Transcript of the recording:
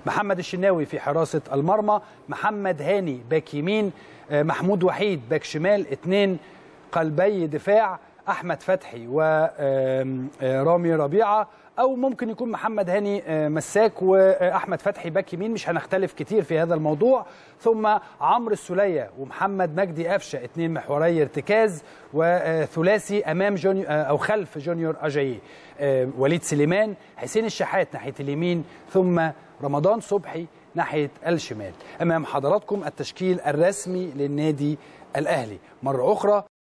محمد الشناوي في حراسة المرمى، محمد هاني باك يمين، محمود وحيد باك شمال، 2 قلبي دفاع، أحمد فتحي ورامي ربيعة، أو ممكن يكون محمد هاني مساك وأحمد فتحي باك يمين، مش هنختلف كتير في هذا الموضوع. ثم عمرو السولية ومحمد مجدي قفشة 2 محوري ارتكاز، وثلاثي أمام أو خلف جونيور أجاييه، وليد سليمان، حسين الشحات ناحية اليمين، ثم رمضان صبحي ناحية الشمال. أمام حضراتكم التشكيل الرسمي للنادي الأهلي مرة أخرى.